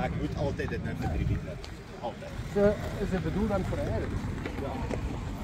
ik moet altijd het nummer 3 bieden. Altijd. Ze bedoeld dan voor eieren. Ja.